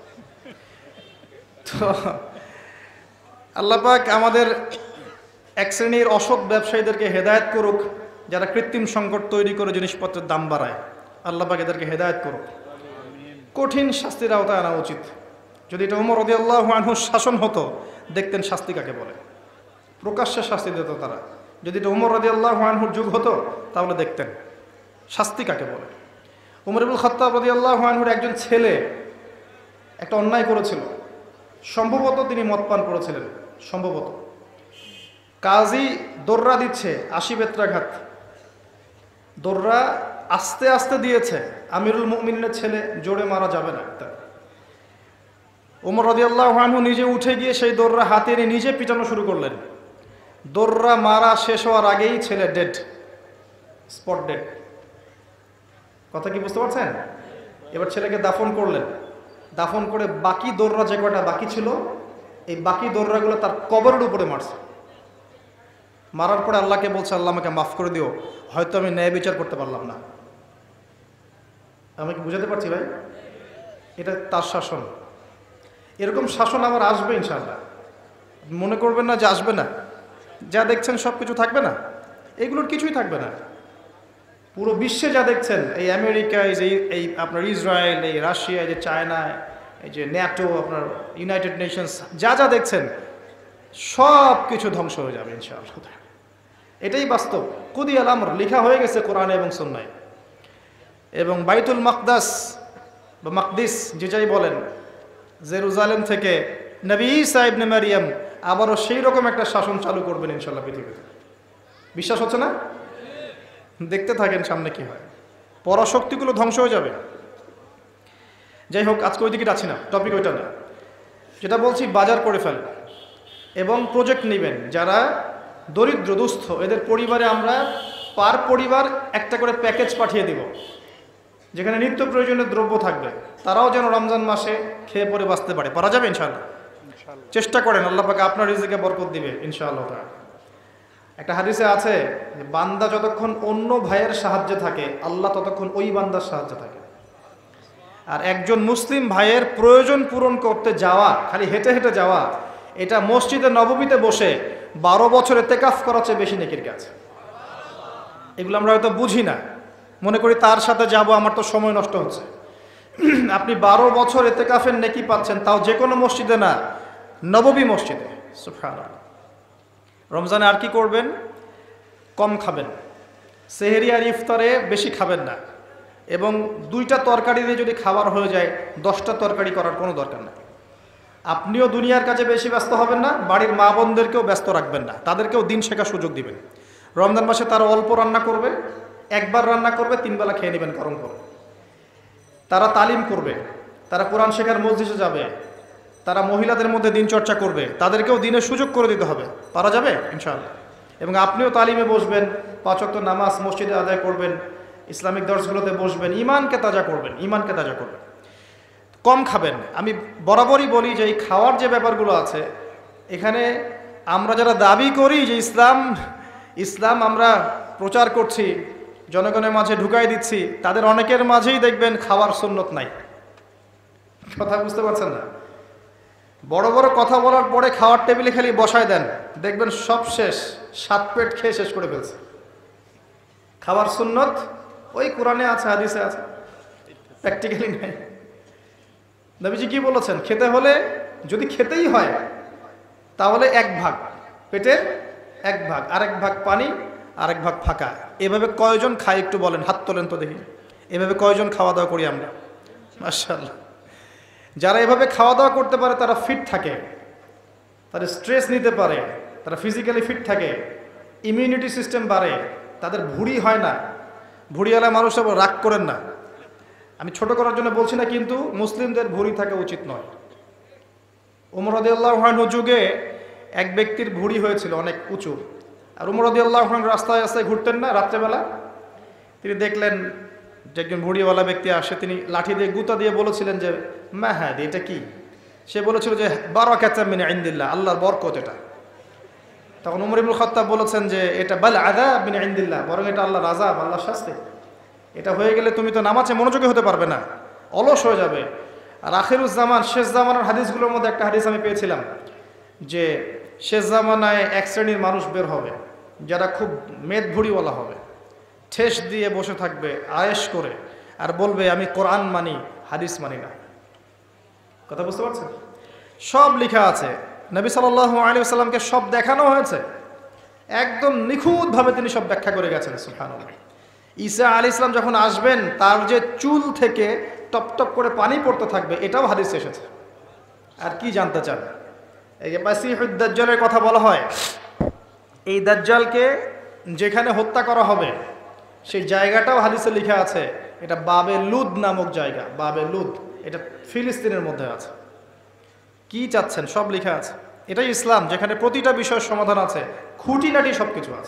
তো আল্লাহ পাক আমাদের এক শ্রেণীর অসৎ ব্যবসায়ীদেরকে হেদায়েত করুক, যারা কৃত্রিম সংকট তৈরি করে জিনিসপত্রের দাম বাড়ায়। আল্লাহ পাক এদেরকে হেদায়েত করুক, কঠিন শাস্তির আওতায় আনা উচিত। যদি এটা ওমর রাদিয়াল্লাহু আনহুর শাসন হতো, দেখতেন শাস্তি কাকে বলে, প্রকাশ্যে শাস্তি দিত তারা। যদি এটা ওমর রাদিয়াল্লাহু আনহুর যুগ হতো, তাহলে দেখতেন শাস্তি কাকে বলে। ওমর ইবনুল খাত্তাব রাদিয়াল্লাহু আনহুর একজন ছেলে একটা অন্যায় করেছিল, সম্ভবত তিনি মদ পান করেছিলেন, সম্ভবত। কাজী দোররা দিচ্ছে 80 বেত্রাঘাত, দোররা আস্তে আস্তে দিয়েছে, আমিরুল মুমিনের ছেলে, জোরে মারা যাবে না। ওমর রাদিয়াল্লাহু আনহু নিজে উঠে গিয়ে সেই দোররা হাতে নিয়ে নিজে পিটানো শুরু করলেন। দোররা মারা শেষ হওয়ার আগেই ছেলে ডেড, স্পট ডেড। কথা কি বুঝতে পারছেন? এবার ছেলেকে দাফন করলেন, দাফন করে বাকি দোররা যে কয়টা বাকি ছিল, এই বাকি দোররাগুলো তার কবরের উপরে মারছে। মারার পরে আল্লাহকে বলছে, আল্লাহ আমাকে মাফ করে দিও, হয়তো আমি ন্যায় বিচার করতে পারলাম না। আমি কি বুঝাতে পারছি ভাই? এটা তার শাসন। এরকম শাসন আবার আসবে ইনশাআল্লাহ। মনে করবেন না যে আসবে না। যা দেখছেন সব কিছু থাকবে না, এগুলোর কিছুই থাকবে না। পুরো বিশ্বে যা দেখছেন, এই আমেরিকা, এই আপনার ইসরায়েল, এই রাশিয়া, এই যে চায়না, এই যে ন্যাটো, আপনার ইউনাইটেড নেশনস, যা যা দেখছেন সব কিছু ধ্বংস হয়ে যাবে ইনশাআল্লাহ। এটাই বাস্তব। কুদিয়াল আমর, লেখা হয়ে গেছে কোরআনে এবং সুন্নায়। এবং বাইতুল মাকদাস বা মাকদিস যে যাই বলেন, জেরুজালেম থেকে নবী ঈসা ইবনে মারিয়াম আবারও সেই রকম একটা শাসন চালু করবেন ইনশাআল্লাহ পৃথিবীতে। বিশ্বাস হচ্ছে না? দেখতে থাকেন সামনে কি হয়। পরাশক্তিগুলো ধ্বংস হয়ে যাবে। যাই হোক, আজকে ওই দিকে যাচ্ছি না, টপিক ওইটা না। যেটা বলছি, বাজার করে ফেলেন এবং প্রজেক্ট নেবেন। যারা দরিদ্র দুস্থ, এদের পরিবারে আমরা পার পরিবার একটা করে প্যাকেজ পাঠিয়ে দিব, যেখানে নিত্য প্রয়োজনীয় দ্রব্য থাকবে। তারাও যেন রমজান মাসে খেয়ে পরে বাঁচতে পারে। পারা যাবে ইনশাআল্লাহ। চেষ্টা করেন, আল্লাহ পাক আপনার রিজিকে বরকত দিবে ইনশাআল্লাহ। একটা হাদিসে আছে যে বান্দা যতক্ষণ অন্য ভাইয়ের সাহায্যে থাকে, আল্লাহ ততক্ষণ ওই বান্দার সাহায্যে থাকে। আর একজন মুসলিম ভাইয়ের প্রয়োজন পূরণ করতে যাওয়া, খালি হেঁটে হেঁটে যাওয়া, এটা মসজিদে নববীতে বসে 12 বছর ইতিকাফ করার চেয়ে বেশি নেকির কাজ। এগুলো আমরা হয়তো বুঝি না, মনে করি তার সাথে যাব, আমার তো সময় নষ্ট হচ্ছে। আপনি 12 বছর ইতিকাফের নেকি পাচ্ছেন, তাও যে কোনো মসজিদে না, নববী মসজিদে। সুবহানাল্লাহ। রমজানে আর কি করবেন? কম খাবেন, সেহরি আর ইফতারে বেশি খাবেন না, এবং 2টা তরকারি দিয়ে যদি খাবার হয়ে যায় 10টা তরকারি করার কোনো দরকার নেই। আপনিও দুনিয়ার কাজে বেশি ব্যস্ত হবেন না, বাড়ির মা বোনদেরকেও ব্যস্ত রাখবেন না, তাদেরকেও দিন শেখার সুযোগ দিবেন। রমজান মাসে তারা অল্প রান্না করবে, একবার রান্না করবে, 3 বেলা খেয়ে নেবেন গরম করে। তারা তালিম করবে, তারা কোরআন শেখার মজলিসে যাবে, তারা মহিলাদের মধ্যে দিন চর্চা করবে, তাদেরকেও দিনের সুযোগ করে দিতে হবে। পারা যাবে ইনশাআল্লাহ। এবং আপনিও তালিমে বসবেন, 5 ওয়াক্ত নামাজ মসজিদে আদায় করবেন, ইসলামিক দর্শগুলোতে বসবেন, ইমানকে তাজা করবেন, ইমানকে তাজা করবেন। কম খাবেন। আমি বরাবরই বলি যে এই খাওয়ার যে ব্যাপারগুলো আছে, এখানে আমরা যারা দাবি করি যে ইসলাম আমরা প্রচার করছি, জনগণের মাঝে ঢুকাই দিচ্ছি, তাদের অনেকের মাঝেই দেখবেন খাওয়ার সুন্নত নাই। কথা বুঝতে পারছেন না? বড় বড় কথা বলার পরে খাওয়ার টেবিলে খালি বসায় দেন, দেখবেন সব শেষ, 7 পেট খেয়ে শেষ করে ফেলছে। খাওয়ার সুন্নত ওই কোরআনে আছে, হাদিসে আছে, প্র্যাকটিক্যালি নাই। নবীজি কি বলেছেন? খেতে হলে, যদি খেতেই হয় তাহলে 1 ভাগ পেটের 1 ভাগ, আরেক ভাগ পানি, আরেক ভাগ ফাঁকা। এভাবে কয়জন খাই একটু বলেন, হাত তোলেন তো দেখি। এভাবে কয়জন খাওয়া দাওয়া করি আমরা? মাশাআল্লাহ। যারা এভাবে খাওয়া দাওয়া করতে পারে তারা ফিট থাকে, তারা স্ট্রেস নিতে পারে, তারা ফিজিক্যালি ফিট থাকে, ইমিউনিটি সিস্টেম বাড়ে, তাদের ভুঁড়ি হয় না। ভুঁড়িওয়ালা মানুষ সব রাগ করেন না, আমি ছোট করার জন্য বলছি না, কিন্তু মুসলিমদের ভুঁড়ি থাকা উচিত নয়। ওমর রাদিয়াল্লাহু আনহু যুগে এক ব্যক্তির ভুঁড়ি হয়েছিল অনেক উঁচু, আর ওমর রাদিয়াল্লাহু আনহু রাস্তায় রাস্তায় ঘুরতেন না রাত্রেবেলা। তিনি দেখলেন যে একজন ভুঁড়িওয়ালা ব্যক্তি আসে, তিনি লাঠি দিয়ে গুতা দিয়ে বলেছিলেন যে মা হ্যাঁ, এটা কি? সে বলেছিল যে বারাকাতুম মিন ইনদিল্লাহ, আল্লাহর বরকত এটা। তখন ওমর ইবনে খাত্তাব বলেছেন যে এটা বাল আযাব মিন ইনদিল্লাহ, বরং এটা আল্লাহর আযাব, আল্লাহর শাস্তি। এটা হয়ে গেলে তুমি তো নামাজে মনোযোগী হতে পারবে না, অলস হয়ে যাবে। আর আখিরুজ জামান, শেষ জামানার হাদিসগুলোর মধ্যে একটা হাদিস আমি পেয়েছিলাম যে শেষ জামানায় এক শ্রেণীর মানুষ বের হবে যারা খুব মেদ ভুঁড়িওয়ালা হবে, ঠেস দিয়ে বসে থাকবে আয়েশ করে, আর বলবে আমি কোরআন মানি, হাদিস মানি না। কথা বুঝতে পারছেন? সব লেখা আছে, নবী সাল্লাল্লাহু আলাইহি ওয়াসাল্লামকে সব দেখানো হয়েছে, একদম নিখুঁতভাবে তিনি সব ব্যাখ্যা করে গেছেন। সুবহানাল্লাহ। ঈসা আলাইহিস সালাম যখন আসবেন, তার যে চুল থেকে টপ টপ করে পানি পড়তে থাকবে, এটাও হাদিসে এসেছে। আর কি জানতে চান? এই যে মাসিহুদ দাজ্জালের কথা বলা হয়, এই দাজ্জালকে যেখানে হত্যা করা হবে সেই জায়গাটাও হাদিসে লেখা আছে, এটা বাবে লুদ নামক জায়গা। বাবে লুদ, এটা ফিলিস্তিনের মধ্যে আছে। কি চাচ্ছেন? সব লেখা আছে। এটাই ইসলাম, যেখানে প্রতিটা বিষয়ের সমাধান আছে, খুঁটিনাটি সব কিছু আছে।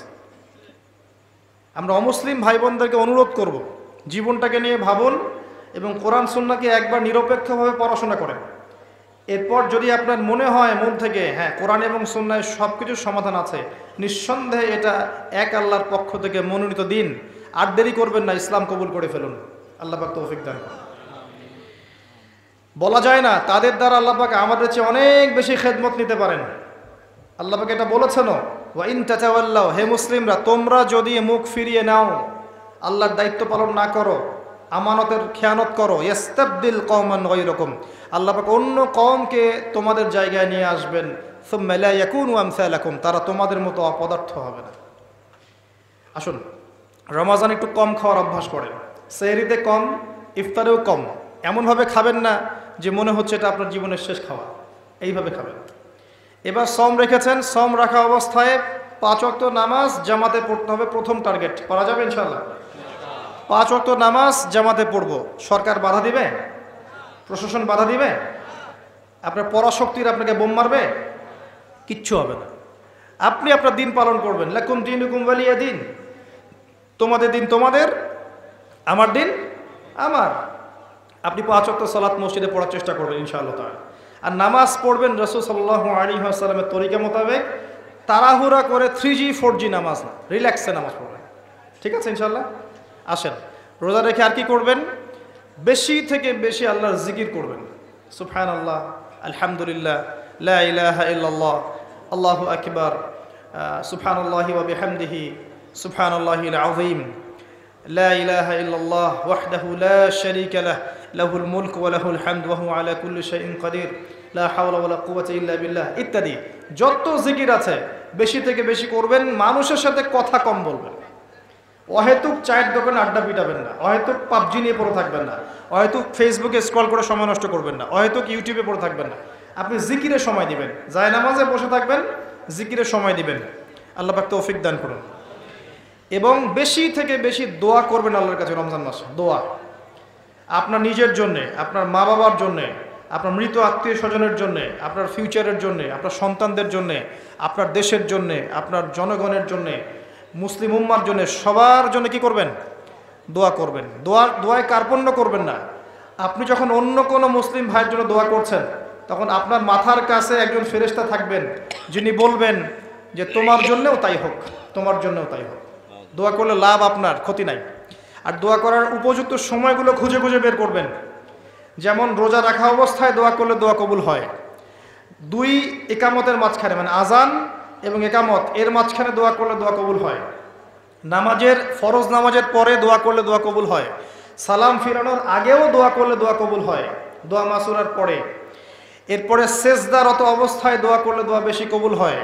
আমরা অমুসলিম ভাই বোনদেরকে অনুরোধ করব, জীবনটাকে নিয়ে ভাবুন এবং কোরআন সুন্নাহকে একবার নিরপেক্ষভাবে পড়াশোনা করেন। এরপর যদি আপনার মনে হয় মন থেকে হ্যাঁ, কোরআন এবং সুন্নাহয় সব কিছুর সমাধান আছে, নিঃসন্দেহে এটা এক আল্লাহর পক্ষ থেকে মনোনীত দিন। আর দেরি করবেন না, ইসলাম কবুল করে ফেলুন। আল্লাহ পাক তৌফিক দান করুন। বলা যায় না তাদের দ্বারা আল্লাহ পাক আমাদের চেয়ে অনেক বেশি খেদমত নিতে পারেন। আল্লাহ পাক এটা বলেছেন, ওয়া ইন তাতাওয়াল্লাউ, হে মুসলিমরা তোমরা যদি মুখ ফিরিয়ে নাও, আল্লাহর দায়িত্ব পালন না করো, আমানতের খেয়ানত করো, ইস্তাবদিল কওমান গায়রাকুম, আল্লাহ পাক অন্য কওমকে তোমাদের জায়গায় নিয়ে আসবেন, সুম্মা লা ইয়াকুনু আমসালাকুম, তারা তোমাদের মতো অপদার্থ হবে না। আসুন, রমাজান একটু কম খাওয়ার অভ্যাস করেন, সেহরিতে কম, ইফতারেও কম। এমনভাবে খাবেন না যে মনে হচ্ছে এটা আপনার জীবনের শেষ খাওয়া, এইভাবে খাবেন। এবার সম রেখেছেন, সম রাখা অবস্থায় 5 ওয়াক্ত নামাজ জামাতে পড়তে হবে, প্রথম টার্গেট। পারা যাবে ইনশাআল্লাহ? 5 ওয়াক্ত নামাজ জামাতে পড়ব। সরকার বাধা দিবে? প্রশাসন বাধা দিবে? আপনার পরাশক্তির আপনাকে বোম মারবে? কিচ্ছু হবে না। আপনি আপনার দিন পালন করবেন। লাকুম দীনুকুম ওয়ালিয়া দিন, তোমাদের দিন তোমাদের, আমার দিন আমার। আপনি 5 ওয়াক্ত সালাত মসজিদে পড়ার চেষ্টা করবেন ইনশাআল্লাহ তাআলা। আর নামাজ পড়বেন রাসূল সাল্লাল্লাহু আলাইহি ওয়াসাল্লামের তরিকা মোতাবেক, তাড়াহুড়া করে 3G 4G নামাজ না, রিল্যাক্সে নামাজ পড়বেন। ঠিক আছে ইনশাআল্লাহ? আসেন, রোজা রেখে আর কি করবেন? বেশি থেকে বেশি আল্লাহর জিকির করবেন। সুবহানাল্লাহ, আলহামদুলিল্লাহ, লা ইলাহা ইল্লাল্লাহ, আল্লাহু আকবার, সুবহানাল্লাহি ওয়া বিহামদিহি, সুবহানাল্লাহিল আযীম, লা ইলাহা ইল্লাল্লাহ ওয়াহদাহু লা শারীকা লাহ, লাহুল মুলক ওয়া লাহুল হামদ ওয়া হুয়া আলা কুল্লি শাইইন কাদির, লা হাওলা ওয়া লা কুওয়াতা ইল্লা বিল্লাহ ইত্যাদি। যত জিকির আছে বেশি থেকে বেশি করবেন। মানুষের সাথে কথা কম বলবেন। অহেতুক চায়ের দোকানে আড্ডা পিটাবেন না, অহেতুক পাবজি নিয়ে পড়ে থাকবেন না, অহেতুক ফেসবুকে স্ক্রল করে সময় নষ্ট করবেন না, অহেতুক ইউটিউবে পড়ে থাকবেন না। আপনি জিকিরে সময় দিবেন, জায়নামাজে বসে থাকবেন, জিকিরে সময় দিবেন। আল্লাহ পাক তৌফিক দান করুন। এবং বেশি থেকে বেশি দোয়া করবেন আল্লাহর কাছে রমজান মাসে। দোয়া আপনার নিজের জন্যে, আপনার মা বাবার জন্যে, আপনার মৃত আত্মীয় স্বজনের জন্যে, আপনার ফিউচারের জন্যে, আপনার সন্তানদের জন্যে, আপনার দেশের জন্যে, আপনার জনগণের জন্যে, মুসলিম উম্মার জন্য, সবার জন্য কি করবেন? দোয়া করবেন। দোয়ায় কার্পণ্য করবেন না। আপনি যখন অন্য কোনো মুসলিম ভাইয়ের জন্য দোয়া করছেন, তখন আপনার মাথার কাছে একজন ফেরেশতা থাকবেন, যিনি বলবেন যে তোমার জন্যও তাই হোক, তোমার জন্যও তাই হোক। দোয়া করলে লাভ, আপনার ক্ষতি নাই। আর দোয়া করার উপযুক্ত সময়গুলো খুঁজে খুঁজে বের করবেন। যেমন রোজা রাখা অবস্থায় দোয়া করলে দোয়া কবুল হয়। 2 ইকামতের মাঝখানে, মানে আজান এবং একামত এর মাঝখানে দোয়া করলে দোয়া কবুল হয়। নামাজের, ফরজ নামাজের পরে দোয়া করলে দোয়া কবুল হয়। সালাম ফিরানোর আগেও দোয়া করলে দোয়া কবুল হয়, দোয়া মাসুরার পরে। এরপরে সেজদারত অবস্থায় দোয়া করলে দোয়া বেশি কবুল হয়।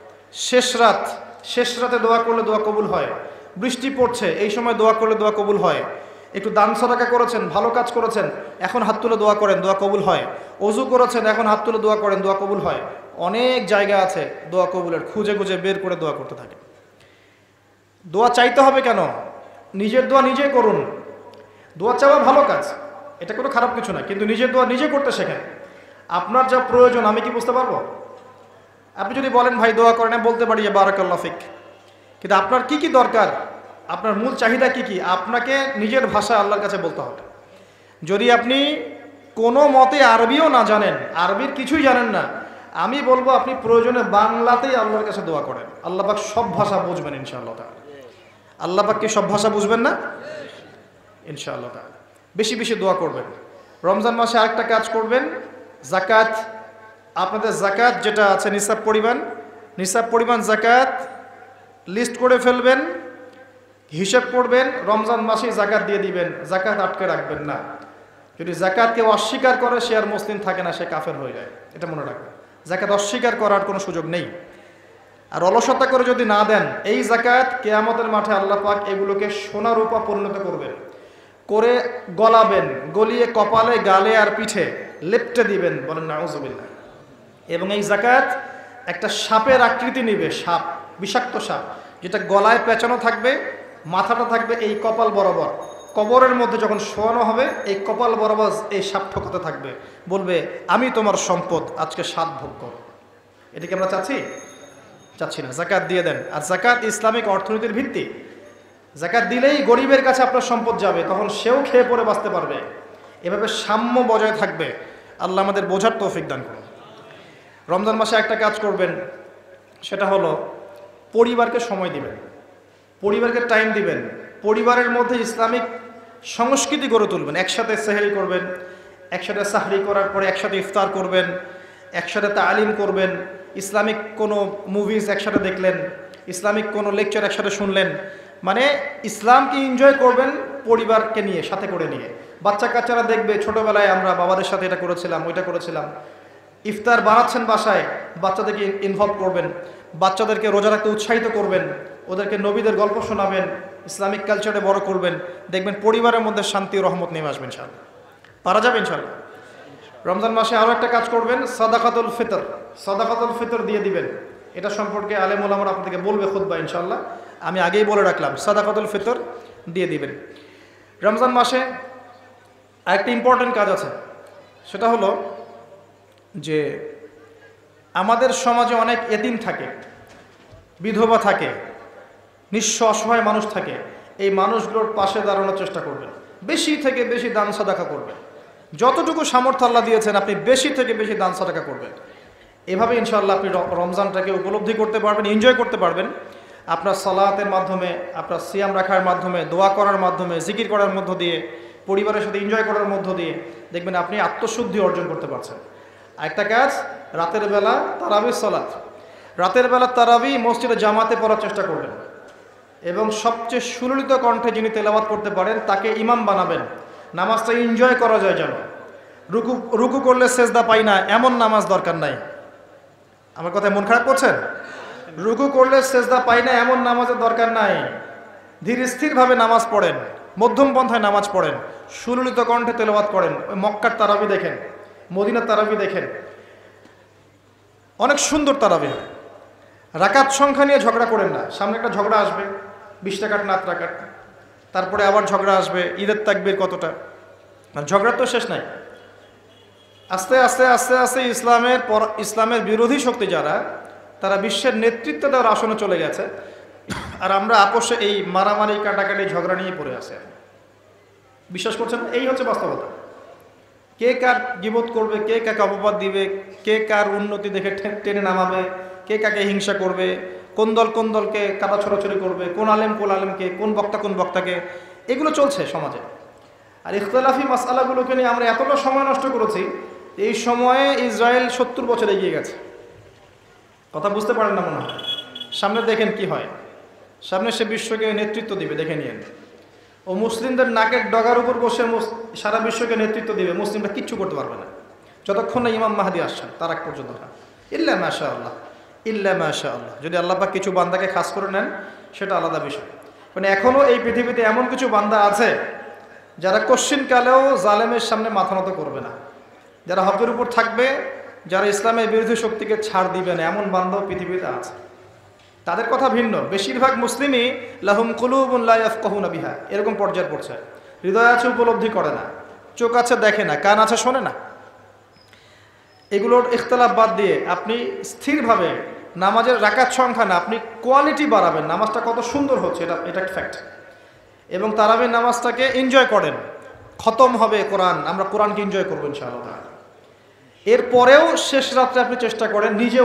শেষ রাতে দোয়া করলে দোয়া কবুল হয়। বৃষ্টি পড়ছে, এই সময় দোয়া করলে দোয়া কবুল হয়। একটু দান সদকা করেছেন, ভালো কাজ করেছেন, এখন হাত তুলে দোয়া করেন, দোয়া কবুল হয়। অজু করেছেন, এখন হাত তুলে দোয়া করেন, দোয়া কবুল হয়। অনেক জায়গা আছে দোয়া কবুলের, খুঁজে খুঁজে বের করে দোয়া করতে থাকে। দোয়া চাইতে হবে কেন? নিজের দোয়া নিজে করুন। দোয়া চাওয়া ভালো কাজ, এটা কোনো খারাপ কিছু না, কিন্তু নিজের দোয়া নিজে করতে শেখেন। আপনার যা প্রয়োজন আমি কি বুঝতে পারবো? আপনি যদি বলেন ভাই দোয়া করেন, আমি বলতে পারি যে বারাকাল্লাহ ফিক, কিন্তু আপনার কি কি দরকার, আপনার মূল চাহিদা কি কি, আপনাকে নিজের ভাষা আল্লাহর কাছে বলতে হবে। যদি আপনি কোনো মতে আরবিও না জানেন, আরবির কিছুই জানেন না, আমি বলবো আপনি প্রয়োজনে বাংলাতেই আল্লাহর কাছে দোয়া করেন। আল্লাহ পাক সব ভাষা বুঝবেন ইনশাআল্লাহ তাআলা। আল্লাহ পাক কি সব ভাষা বুঝবেন না? ইনশাআল্লাহ তাআলা। বেশি বেশি দোয়া করবেন। রমজান মাসে আরেকটা কাজ করবেন, যাকাত। আপনাদের যাকাত যেটা আছে নিসাব পরিমাণ যাকাত লিস্ট করে ফেলবেন, হিসাব করবেন, রমজান মাসেই যাকাত দিয়ে দিবেন। যাকাত আটকে রাখবেন না। যদি যাকাত কেউ অস্বীকার করে, সে আর মুসলিম থাকে না, সে কাফের হয়ে যায়। এটা মনে রাখবেন। যাকাত অস্বীকার করার কোনো সুযোগ নেই। আর অলসতা করে যদি না দেন, এই যাকাত কিয়ামতের মাঠে আল্লাহ পাক এগুলোকে সোনা রূপা পরিণত করবেন, করে গলাবেন, গলিয়ে কপালে, গালে আর পিঠে লেপটে দিবেন, বলেন নাউজুবিল্লাহ। এবং এই যাকাত একটা সাপের আকৃতি নিবে, সাপ, বিষাক্ত সাপ, যেটা গলায় পেঁচানো থাকবে, মাথাটা থাকবে এই কপাল বরাবর। কবরের মধ্যে যখন শোয়ানো হবে, এই কপাল বরাবর এই সাপ ঠোকাতে থাকবে, বলবে আমি তোমার সম্পদ, আজকে স্বাদ ভোগ করো। এটা কি আমরা চাচ্ছি না। যাকাত দিয়ে দেন। আর যাকাত ইসলামিক অর্থনীতির ভিত্তি। যাকাত দিলেই গরিবের কাছে আপনার সম্পদ যাবে, তখন সেও খেয়ে পরে বাঁচতে পারবে। এভাবে সাম্য বজায় থাকবে। আল্লাহ আমাদের বোঝার তৌফিক দান করুন। রমজান মাসে একটা কাজ করবেন, সেটা হলো পরিবারকে সময় দিবেন, পরিবারকে টাইম দিবেন, পরিবারের মধ্যে ইসলামিক সংস্কৃতি গড়ে তুলবেন। একসাথে সেহরি করবেন, একসাথে সাহরি করার পরে একসাথে ইফতার করবেন, একসাথে তালিম করবেন, ইসলামিক কোনো মুভিজ একসাথে দেখলেন, ইসলামিক কোনো লেকচার একসাথে শুনলেন, মানে ইসলামকে এনজয় করবেন পরিবারকে নিয়ে, সাথে করে নিয়ে। বাচ্চা কাচ্চারা দেখবে ছোটোবেলায় আমরা বাবাদের সাথে এটা করেছিলাম, ওইটা করেছিলাম। ইফতার বানাচ্ছেন বাসায়, বাচ্চাদেরকে ইনভলভ করবেন, বাচ্চাদেরকে রোজা রাখতে উৎসাহিত করবেন, ওদেরকে নবীদের গল্প শোনাবেন, ইসলামিক কালচারে বড় করবেন। দেখবেন পরিবারের মধ্যে শান্তি ও রহমত নেমে আসবে ইনশাআল্লাহ। পারা যাবে ইনশাআল্লাহ। রমজান মাসে আরও একটা কাজ করবেন, সাদাকাতুল ফিতর। সাদাকাতুল ফিতর দিয়ে দিবেন। এটা সম্পর্কে আলেম ওলামারা আপনাদেরকে বলবে খুতবা ইনশাআল্লাহ, আমি আগেই বলে রাখলাম, সাদাকাতুল ফিতর দিয়ে দিবেন। রমজান মাসে আরেকটা ইম্পর্টেন্ট কাজ আছে, সেটা হলো যে আমাদের সমাজে অনেক এতিম থাকে, বিধবা থাকে, নিঃস্ব অসহায় মানুষ থাকে। এই মানুষগুলোর পাশে দাঁড়ানোর চেষ্টা করবেন, বেশি থেকে বেশি দান সাদাকা করবেন। যতটুকু সামর্থ্য আল্লাহ দিয়েছেন আপনি বেশি থেকে বেশি দান সাদাকা করবেন। এভাবে ইনশাআল্লাহ আপনি রমজানটাকে উপলব্ধি করতে পারবেন, এনজয় করতে পারবেন। আপনার সালাতের মাধ্যমে, আপনার সিয়াম রাখার মাধ্যমে, দোয়া করার মাধ্যমে, জিকির করার মধ্য দিয়ে, পরিবারের সাথে এনজয় করার মধ্য দিয়ে দেখবেন আপনি আত্মশুদ্ধি অর্জন করতে পারছেন। আরেকটা কাজ, রাতের বেলা তারাবি সালাত। রাতের বেলা তারাবি মসজিদে জামাতে পড়ার চেষ্টা করবেন এবং সবচেয়ে সুললিত কণ্ঠে যিনি তেলাওয়াত করতে পারেন তাকে ইমাম বানাবেন। নামাজটা এনজয় করা যায় যেন। রুকু করলে সেজদা পাই না এমন নামাজ দরকার নাই। আমার কথায় মন খারাপ করছেন? রুকু করলে সেজদা পাই না এমন নামাজের দরকার নাই। ধীর স্থিরভাবে নামাজ পড়েন, মধ্যম পন্থায় নামাজ পড়েন, সুললিত কণ্ঠে তেলাওয়াত করেন। ওই মক্কার তারাবি দেখেন, মদিনার তারাবি দেখেন, অনেক সুন্দর তারাবি। রাকাত সংখ্যা নিয়ে ঝগড়া করেন না। সামনে একটা ঝগড়া আসবে, 20 রাকাত না 8 রাকাত, তারপরে আবার ঝগড়া আসবে ঈদের তাকবীর কতটা, আর ঝগড়ার তো শেষ নাই। আস্তে আস্তে আস্তে আস্তে ইসলামের বিরোধী শক্তি যারা, তারা বিশ্বের নেতৃত্ব দেওয়ার আসনে চলে গেছে, আর আমরা আপোষে এই মারামারি কাটাকাটি ঝগড়া নিয়ে পড়ে আছে। বিশ্বাস করছেন? এই হচ্ছে বাস্তবতা। কে কার গীবত করবে, কে কাকে অপবাদ দিবে, কে কার উন্নতি দেখে টেনে নামাবে, কে কাকে হিংসা করবে, কোন দলকে কাদা ছড়াছড়ি করবে, কোন আলেমকে, কোন বক্তাকে, এগুলো চলছে সমাজে। আর ইখতিলাফি মাসআলাগুলোকে নিয়ে আমরা এতটা সময় নষ্ট করেছি, এই সময়ে ইসরায়েল 70 বছর এগিয়ে গেছে। কথা বুঝতে পারেন না মনে হয়? সামনে দেখেন কি হয়। সামনে সে বিশ্বকে নেতৃত্ব দিবে, দেখে নিয়েন। ও মুসলিমদের নাকের ডগার উপর বসে সারা বিশ্বকে নেতৃত্ব দিবে। মুসলিমরা কিচ্ছু করতে পারবে না যতক্ষণ না ইমাম মাহদি আসছেন, তার আগ পর্যন্ত না। ইল্লা মাশাআল্লাহ, ইল্লা মাশাআল্লাহ। যদি আল্লাহ পাক কিছু বান্দাকে খাস করে নেন সেটা আলাদা বিষয়। মানে এখনও এই পৃথিবীতে এমন কিছু বান্দা আছে যারা কশ্চিনকালেও জালেমের সামনে মাথা নত করবে না, যারা হকের উপর থাকবে, যারা ইসলামের বিরোধী শক্তিকে ছাড় দিবে না, এমন বান্দাও পৃথিবীতে আছে। তাদের কথা ভিন্ন। বেশিরভাগ মুসলিমই লাহুম কুলুবুন লা ইয়াফকাহুনা বিহা, এরকম পর্যায়ে পড়ছে। হৃদয় আছে উপলব্ধি করে না, চোখ আছে দেখে না, কান আছে শোনে না। এগুলোর ইখতিলাফ বাদ দিয়ে আপনি স্থিরভাবে নামাজের রাকাত সংখ্যা না, আপনি কোয়ালিটি বাড়াবেন। নামাজটা কত সুন্দর হচ্ছে এটা ফ্যাক্ট। এবং তারাবির নামাজটাকে এনজয় করেন। খতম হবে কোরআন, আমরা কোরআনকে এনজয় করবো ইনশাআল্লাহ। এরপরেও শেষ রাত্রে আপনি চেষ্টা করেন নিজে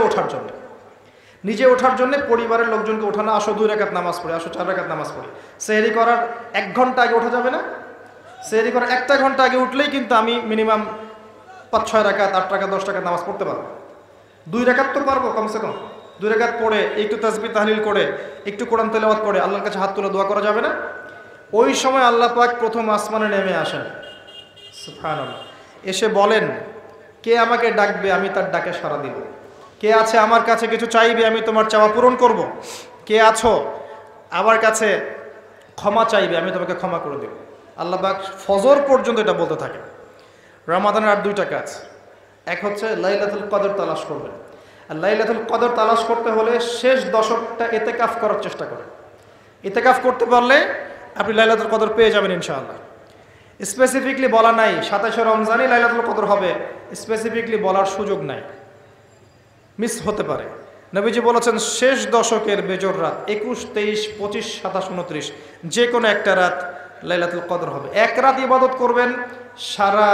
ওঠার জন্য পরিবারের লোকজনকে ওঠানো। আসো 2 রাকাত নামাজ পড়ে, আসো 4 রাকাত নামাজ পড়ে। সেহরি করার 1 ঘন্টা আগে ওঠা যাবে না? সেহরি করার 1 ঘন্টা আগে উঠলেই কিন্তু আমি মিনিমাম 5-6 রাকাত, 8 রাকাত, 10 রাকাত নামাজ পড়তে পারবো। 2 রাকাত তো পারবো কমসে কম। 2 রাকাত পড়ে একটু তাসবিহ তাহলিল করে, একটু কোরআন তেলাওয়াত করে আল্লাহর কাছে হাত তুলে দোয়া করা যাবে না? ওই সময় আল্লাহ পাক প্রথম আসমানে নেমে আসেন, সুবহানাল্লাহ। এসে বলেন, কে আমাকে ডাকবে, আমি তার ডাকে সাড়া দিব। কে আছে আমার কাছে কিছু চাইবে, আমি তোমার চাওয়া পূরণ করব। কে আছো আমার কাছে ক্ষমা চাইবে, আমি তোমাকে ক্ষমা করে দেব। আল্লাহ পাক ফজর পর্যন্ত এটা বলতে থাকে। রমাদানের আর 2টা কাজ। এক হচ্ছে লাইলাতুল কদর তালাশ করবেন। আর লাইলাতুল কদর তালাশ করতে হলে শেষ দশকটা ইতিকাফ করার চেষ্টা করেন। ইতিকাফ করতে পারলে আপনি লাইলাতুল কদর পেয়ে যাবেন ইনশাআল্লাহ। স্পেসিফিকলি বলা নাই 27শে রমজানই লাইলাতুল কদর হবে, স্পেসিফিকলি বলার সুযোগ নাই, মিস হতে পারে। নবীজি বলেছেন শেষ দশকের বেজর রাত 21, 23, 25, 27, 29 যে কোনো একটা রাত লাইলাতুল কদর হবে। এক রাত ইবাদত করবেন, সারা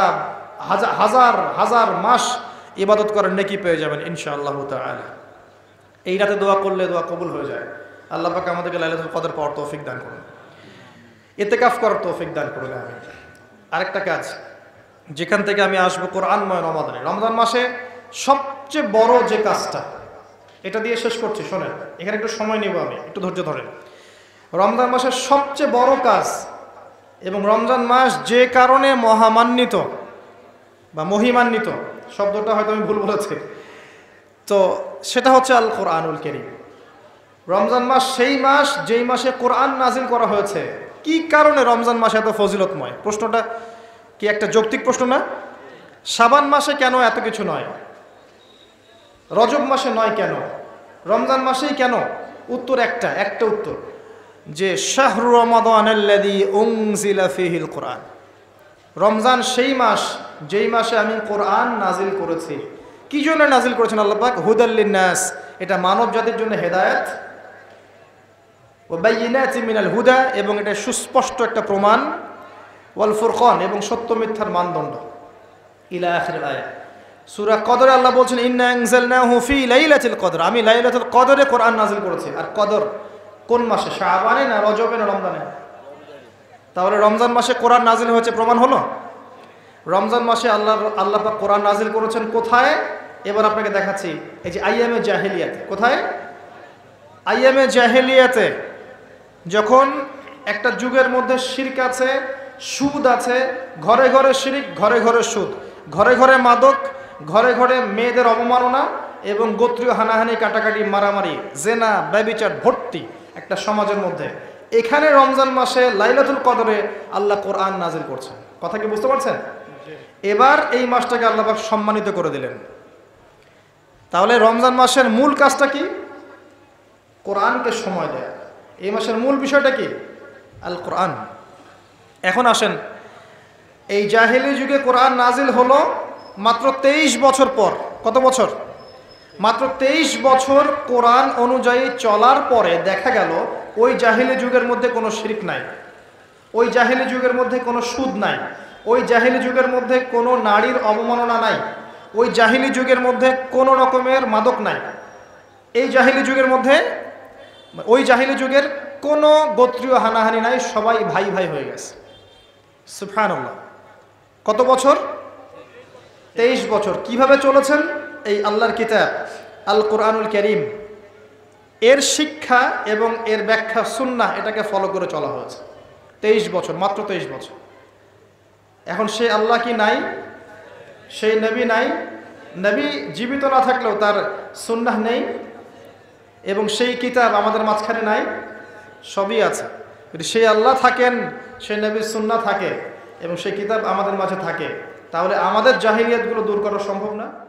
হাজার মাস ইবাদত করার নেকি পেয়ে যাবেন ইনশাআল্লাহ তাআলা। এই রাতে দোয়া করলে দোয়া কবুল হয়ে যায়। আল্লাহ পাক আমাদেরকে লাইলাতুল কদর পাওয়ার তৌফিক দান করুন, ইতিকাফ করার তৌফিক দান করুন। আমিন। আরেকটা কাজ, যেখান থেকে আমি আসবো কোরআনময় রমাদানে। রমজান মাসে সবচেয়ে বড় যে কাজটা, এটা দিয়ে শেষ করছি, শোনেন, এখানে একটু সময় নেব, আমি একটু ধৈর্য ধরেন। রমজান মাসের সবচেয়ে বড় কাজ এবং রমজান মাস যে কারণে মহামান্বিত বা মহিমান্বিত, শব্দটা হয়তো আমি ভুল বলেছি, তো সেটা হচ্ছে আল কোরআনুল কারীম। রমজান মাস সেই মাস যেই মাসে কোরআন নাজিল করা হয়েছে। কি কারণে রমজান মাসে এত ফজিলতময়? প্রশ্নটা কি একটা যৌক্তিক প্রশ্ন না? শাবান মাসে কেন এত কিছু নয়? রজব মাসে নয় কেন? রমজান মাসেই কেন? উত্তর একটা উত্তর, যে শাহরু রমাদানাল্লাযী উনজিলা ফীহিল কোরআন। রমজান সেই মাস যেই মাসে আমি কোরআন নাজিল করেছি। কি জন্য নাজিল করেছেন আল্লাহ পাক? হুদাল লিন্নাস, এটা মানব জাতির জন্য হেদায়েত, ওয়া বাইয়িনাতিন মিনাল হুদা, এবং এটা সুস্পষ্ট একটা প্রমাণ, ওয়াল ফুরকান, এবং সত্য মিথ্যার মানদণ্ড, ইলা আখির আয়াত। সূরা কদরে আল্লাহ বলছেন ইন্না আনজালনাহু ফি লাইলাতুল কদর, আমি লাইলাতুল কদরে কোরআন নাজিল করেছি। আর কদর কোন মাসে? শাবানে না রজবে না রমজানে? তাহলে রমজান মাসে কোরআন নাজিল হয়েছে, প্রমাণ হলো। রমজান মাসে আল্লাহ পাক কোরআন নাজিল করেছেন কোথায়? এবার আপনাকে দেখাচ্ছি। এই যে আইয়ামে জাহেলিয়াতে। কোথায়? আইয়ামে জাহেলিয়াতে, যখন একটা যুগের মধ্যে শিরক আছে, সুদ আছে, ঘরে ঘরে শিরক, ঘরে ঘরে সুদ, ঘরে ঘরে মাদক, ঘরে ঘরে মেয়েদের অবমাননা এবং গোত্রীয় হানাহানি, কাটাকাটি, মারামারি, জেনা, ব্যভিচার ভর্তি একটা সমাজের মধ্যে, এখানে রমজান মাসে লাইলাতুল কদরে আল্লাহ কোরআন নাজিল করছেন। কথা কি বুঝতে পারছেন? এবার এই মাসটাকে আল্লাহ পাক সম্মানিত করে দিলেন। তাহলে রমজান মাসের মূল কাজটা কি? কোরআনকে সময় দেয়া। এই মাসের মূল বিষয়টা কি? আল কোরআন। এখন আসেন, এই জাহেলি যুগে কোরআন নাজিল হলো মাত্র 23 বছর পর। কত বছর? মাত্র 23 বছর কোরআন অনুযায়ী চলার পরে দেখা গেল ওই জাহেলি যুগের মধ্যে কোনো শিরক নাই, ওই জাহেলি যুগের মধ্যে কোনো সুদ নাই, ওই জাহেলি যুগের মধ্যে কোনো নারীর অবমাননা নাই, ওই জাহেলি যুগের মধ্যে কোনো রকমের মাদক নাই, এই জাহেলি যুগের মধ্যে, ওই জাহেলি যুগের কোনো গোত্রীয় হানাহানি নাই, সবাই ভাই ভাই হয়ে গেছে। সুবহানাল্লাহ। কত বছর? 23 বছর। কিভাবে চলেছেন? এই আল্লাহর কিতাব আল কোরআনুল কারীম, এর শিক্ষা এবং এর ব্যাখ্যা সুন্নাহ, এটাকে ফলো করে চলা হয়েছে 23 বছর, মাত্র 23 বছর। এখন সেই আল্লাহ কি নাই? সেই নবী নাই? নবী জীবিত না থাকলেও তার সুন্নাহ নেই, এবং সেই কিতাব আমাদের মাঝখানে নাই? সবই আছে। যদি সেই আল্লাহ থাকেন, সেই নবীর সুন্নাহ থাকে এবং সেই কিতাব আমাদের মাঝে থাকে, তাহলে আমাদের জাহিলিয়াতগুলো দূর করা সম্ভব না?